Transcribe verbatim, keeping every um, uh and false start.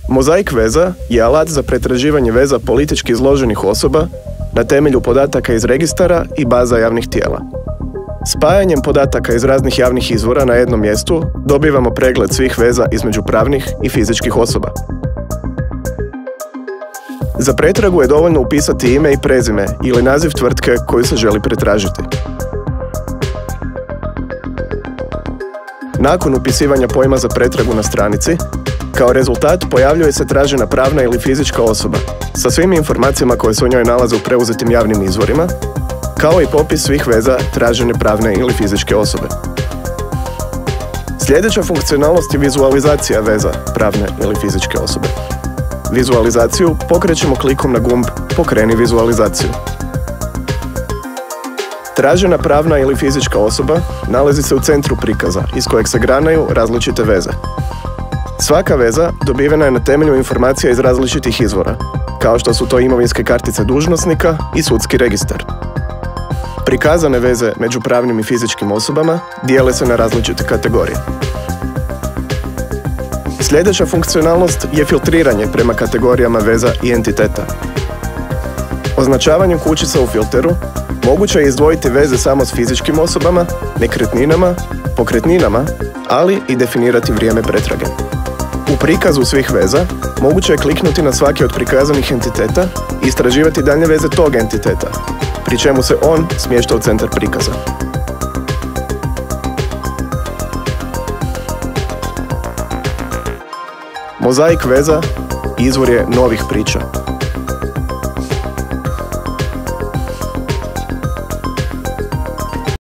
Mozaik veza je alat za pretraživanje veza politički izloženih osoba na temelju podataka iz registara i baza javnih tijela. Spajanjem podataka iz raznih javnih izvora na jednom mjestu dobivamo pregled svih veza između pravnih i fizičkih osoba. Za pretragu je dovoljno upisati ime i prezime ili naziv tvrtke koju se želi pretražiti. Nakon upisivanja pojma za pretragu na stranici, kao rezultat pojavljuje se tražena pravna ili fizička osoba sa svim informacijama koje se u njoj nalaze u preuzetim javnim izvorima, kao i popis svih veza tražene pravne ili fizičke osobe. Sljedeća funkcionalnost je vizualizacija veza pravne ili fizičke osobe. Vizualizaciju pokrećemo klikom na gumb Pokreni vizualizaciju. Tražena pravna ili fizička osoba nalazi se u centru prikaza iz kojeg se granaju različite veze. Svaka veza dobivena je na temelju informacija iz različitih izvora, kao što su to imovinske kartice dužnosnika i sudski registar. Prikazane veze među pravnim i fizičkim osobama dijele se na različite kategorije. Sljedeća funkcionalnost je filtriranje prema kategorijama veza i entiteta. Označavanjem kućica u filteru moguće je izdvojiti veze samo s fizičkim osobama, nekretninama, pokretninama, ali i definirati vrijeme pretrage. U prikazu svih veza moguće je kliknuti na svaki od prikazanih entiteta i istraživati daljnje veze tog entiteta, pri čemu se on smješta u centar prikaza. Mozaik veza izvor je novih priča.